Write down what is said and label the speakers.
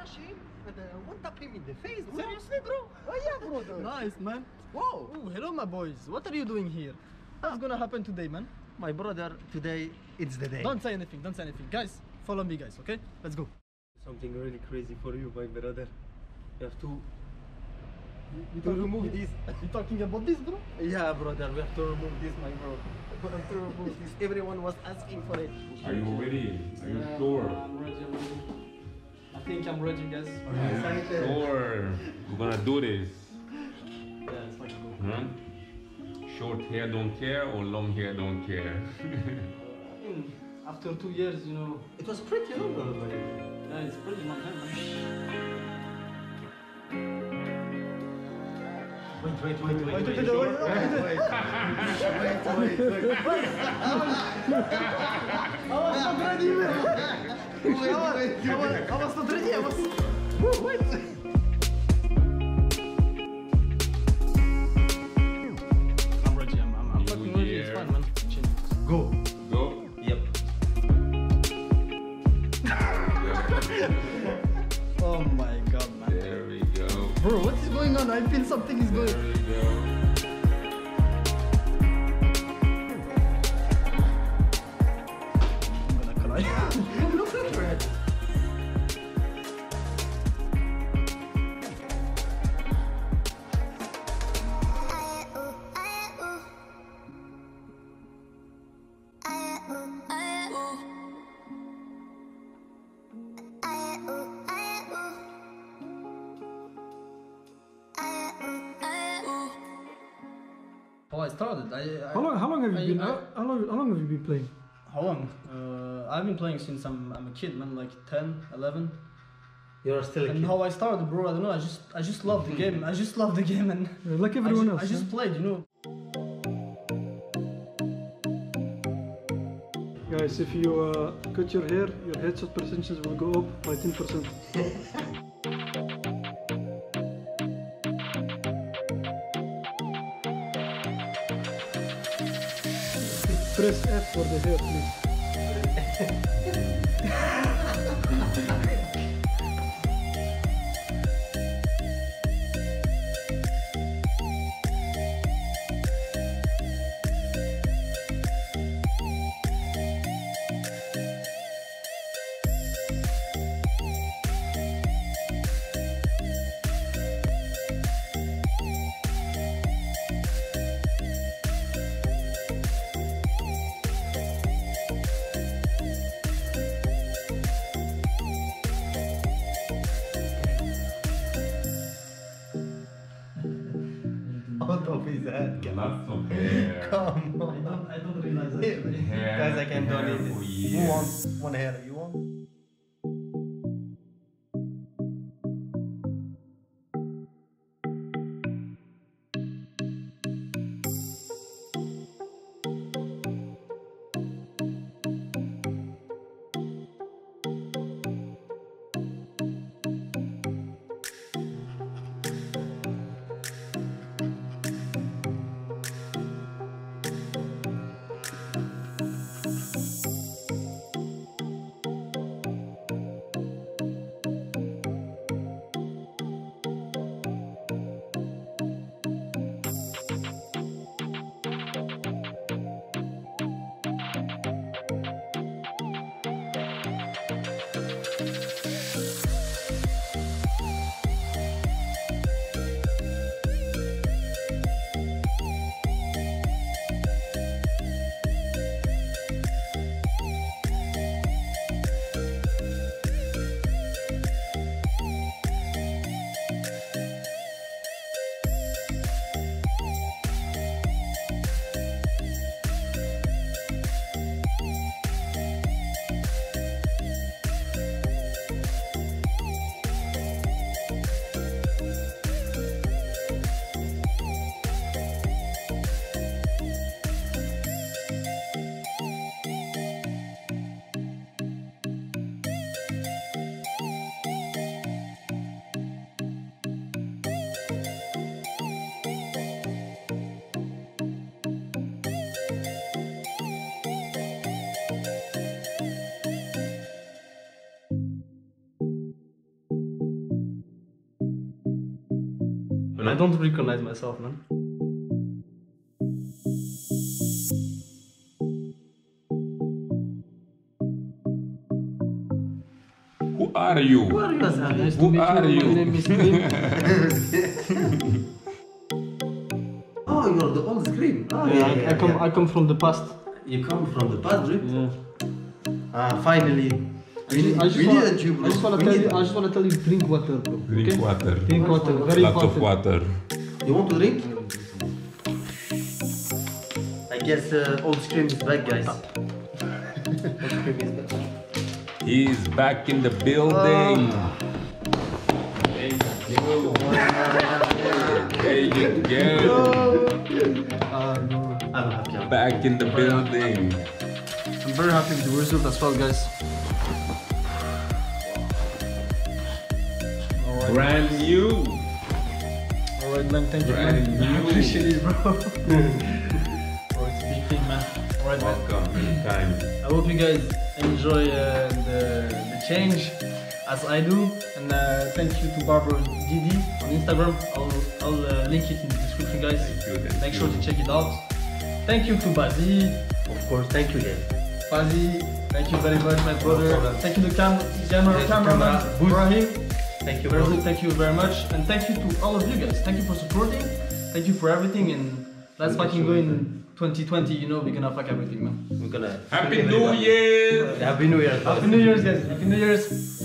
Speaker 1: Hashi and one tap him in the face, bro.
Speaker 2: Seriously, bro?
Speaker 1: Oh yeah, brother.
Speaker 2: Nice, man.
Speaker 1: Whoa.
Speaker 2: Oh, hello, my boys. What are you doing here? What's gonna happen today, man?
Speaker 1: My brother, today it's the day.
Speaker 2: Don't say anything. Don't say anything, guys. Follow me, guys. Okay? Let's go.
Speaker 1: Something really crazy for you, my brother. You have to remove this.
Speaker 2: You talking about this, bro?
Speaker 1: Yeah, brother, we have to remove this, my bro. We have to remove this. Everyone was asking for it.
Speaker 3: Are you ready? Are you sure?
Speaker 2: I'm ready. I think I'm ready, guys.
Speaker 3: Are you sure? We're gonna do this.
Speaker 2: Yeah, it's like go.
Speaker 3: Huh? Short hair don't care or long hair don't care?
Speaker 2: After 2 years, you know.
Speaker 1: It was pretty long, brother.
Speaker 2: Yeah, it's pretty long time, man.
Speaker 1: Wait.
Speaker 2: I was not ready. Wait. I'm ready. I'm fucking ready. It's fine, man. Chill.
Speaker 1: Go.
Speaker 3: Go.
Speaker 1: Yep.
Speaker 2: Oh my god, man.
Speaker 3: There we go.
Speaker 2: Bro, what is going on? I feel something is
Speaker 3: There
Speaker 2: going.
Speaker 3: we go.
Speaker 2: I'm gonna cry.
Speaker 1: Look at your head.
Speaker 2: How I started?
Speaker 4: How long have you been?
Speaker 2: I-
Speaker 4: How long have you been playing?
Speaker 2: How long? I've been playing since I'm a kid, man, like 10, 11.
Speaker 1: You're still a
Speaker 2: And
Speaker 1: kid.
Speaker 2: how I started, bro, I don't know. I just love the game. I just love the game, and
Speaker 4: Like everyone else.
Speaker 2: I just
Speaker 4: huh?
Speaker 2: played, you know.
Speaker 4: Guys, if you cut your hair, your headshot percentages will go up by 10%. Press F for the hair, please.
Speaker 1: Out of his head.
Speaker 3: Lots of hair.
Speaker 1: Come on.
Speaker 2: I don't realize that.
Speaker 3: Hair.
Speaker 1: Guys, I can donate
Speaker 3: hair for
Speaker 1: this.
Speaker 3: years.
Speaker 1: Who wants one hair? You want?
Speaker 2: I don't recognize myself, man.
Speaker 3: Who are you?
Speaker 2: Who are you? Nice to
Speaker 3: Who
Speaker 2: meet
Speaker 3: are you?
Speaker 2: My name is Scream.
Speaker 1: Oh, you're the old Scream. Oh,
Speaker 2: Yeah, I come from the past.
Speaker 1: You come from the past, right?
Speaker 2: Yeah.
Speaker 1: Finally.
Speaker 2: I just wanna tell you, drink water, bro.
Speaker 3: Drink
Speaker 2: okay?
Speaker 3: water.
Speaker 2: Drink water, very
Speaker 3: Lots
Speaker 2: important.
Speaker 3: of water.
Speaker 1: You want to drink? I guess old Scream is back, guys. Old Scream is back.
Speaker 3: He's back in the building. Thank you. There you go.
Speaker 1: I'm happy.
Speaker 3: Back in the building.
Speaker 2: I'm very happy with the result as well, guys. Alright.
Speaker 3: Brand new.
Speaker 2: Alright, man, thank you,
Speaker 3: Brand
Speaker 2: man. I
Speaker 3: new.
Speaker 2: appreciate it, bro. Alright, it's a big thing, man. Alright, man.
Speaker 3: Welcome anytime.
Speaker 2: I hope you guys enjoy the change as I do, and thank you to Barbara Didi on Instagram. I'll link it in the description, guys.
Speaker 3: Thank
Speaker 2: Make
Speaker 3: you.
Speaker 2: sure to check it out. Thank you to Bazi.
Speaker 1: Of course, thank you, guys.
Speaker 2: Bazi, thank you very much, my brother. Thank you to cameraman Ibrahim.
Speaker 1: Thank you,
Speaker 2: Very
Speaker 1: bro.
Speaker 2: good, thank you very much, and thank you to all of you guys. Thank you for supporting. Thank you for everything, and let's fucking go in 2020. You know we're gonna fuck everything, man.
Speaker 1: We're gonna.
Speaker 3: Happy New Year!
Speaker 1: Happy New Year.
Speaker 2: Happy New Year's, guys. Happy New Year's.